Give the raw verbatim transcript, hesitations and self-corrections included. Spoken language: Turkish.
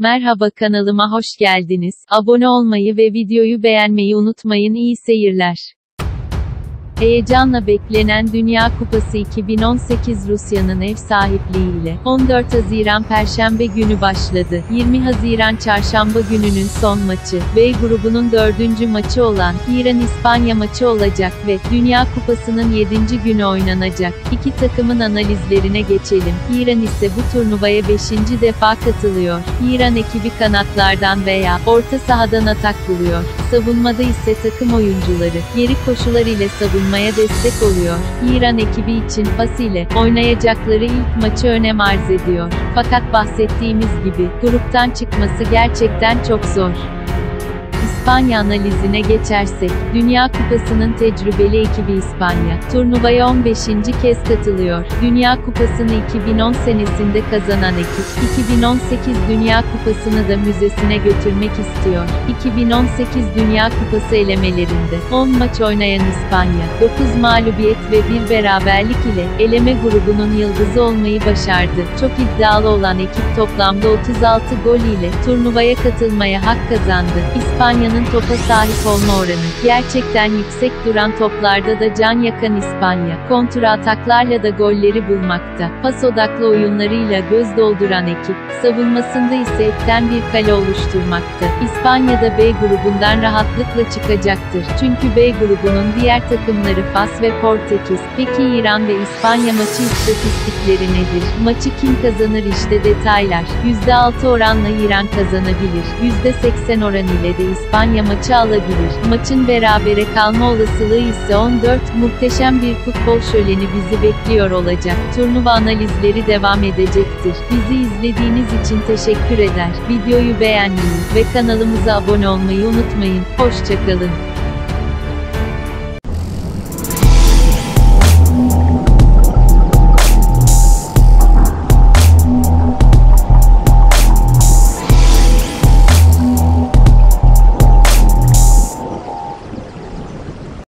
Merhaba, kanalıma hoş geldiniz. Abone olmayı ve videoyu beğenmeyi unutmayın. İyi seyirler. Heyecanla beklenen Dünya Kupası iki bin on sekiz Rusya'nın ev sahipliğiyle on dört Haziran Perşembe günü başladı. yirmi Haziran Çarşamba gününün son maçı, B grubunun dördüncü maçı olan İran-İspanya maçı olacak ve Dünya Kupası'nın yedinci günü oynanacak. İki takımın analizlerine geçelim. İran ise bu turnuvaya beşinci defa katılıyor. İran ekibi kanatlardan veya orta sahadan atak buluyor. Savunmada ise takım oyuncuları geri koşular ile savunmaya destek oluyor. İran ekibi için pas ile oynayacakları ilk maçı önem arz ediyor. Fakat bahsettiğimiz gibi gruptan çıkması gerçekten çok zor. İspanya analizine geçersek, Dünya Kupası'nın tecrübeli ekibi İspanya, turnuvaya on beşinci kez katılıyor. Dünya Kupası'nı iki bin on senesinde kazanan ekip, iki bin on sekiz Dünya Kupası'nı da müzesine götürmek istiyor. iki bin on sekiz Dünya Kupası elemelerinde on maç oynayan İspanya, dokuz mağlubiyet ve bir beraberlik ile eleme grubunun yıldızı olmayı başardı. Çok iddialı olan ekip toplamda otuz altı gol ile turnuvaya katılmaya hak kazandı. İspanya'nın topa sahip olma oranı gerçekten yüksek, duran toplarda da can yakan İspanya, kontra ataklarla da golleri bulmakta. Pas odaklı oyunlarıyla göz dolduran ekip, savunmasında ise etten bir kale oluşturmakta. İspanya da B grubundan rahatlıkla çıkacaktır. Çünkü B grubunun diğer takımları Fas ve Portekiz. Peki İran ve İspanya maçı istatistikleri nedir? Maçı kim kazanır? İşte detaylar. yüzde altı oranla İran kazanabilir. yüzde seksen oran ile de İspanya maçı alabilir. Maçın berabere kalma olasılığı ise on dört. Muhteşem bir futbol şöleni bizi bekliyor olacak. Turnuva analizleri devam edecektir. Bizi izlediğiniz için teşekkür eder. Videoyu beğenmeyi ve kanalımıza abone olmayı unutmayın. Hoşça kalın.